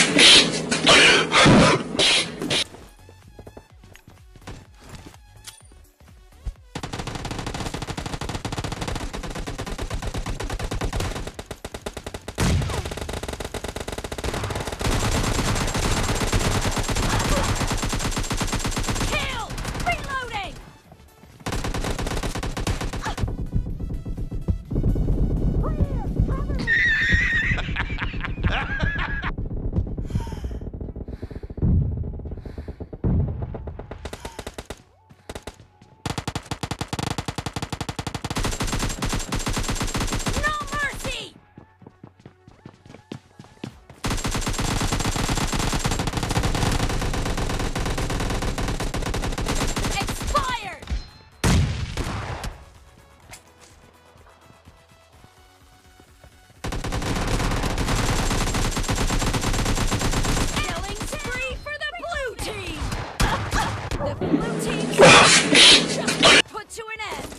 Put to an end.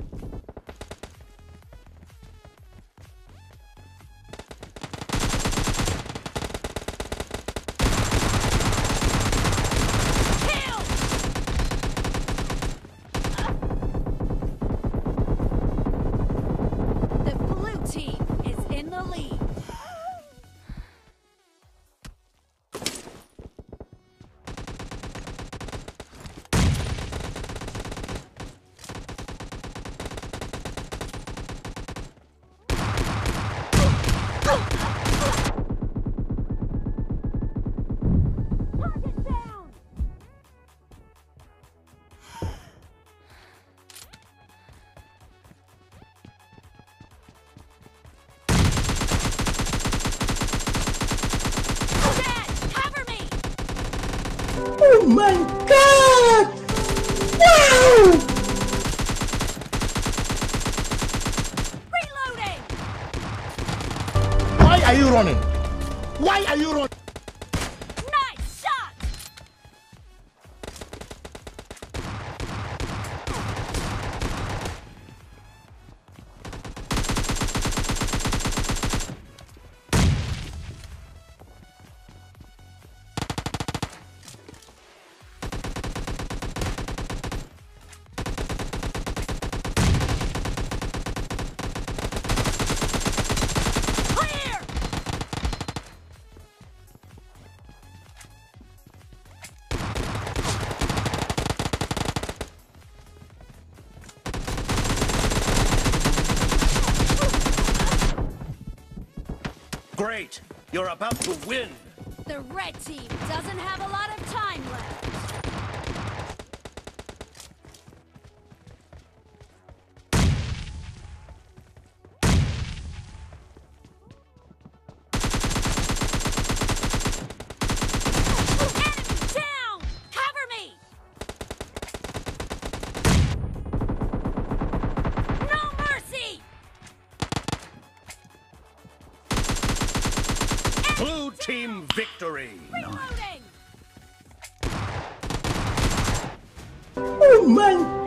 Kill. The blue team is in the lead. Oh my God! Wow! Reloading! Why are you running? Why are you running? Nice shot! Great! You're about to win! The red team doesn't have a lot of time left. Enemy down! Cover me! No mercy! Blue team victory! Reloading! Oh my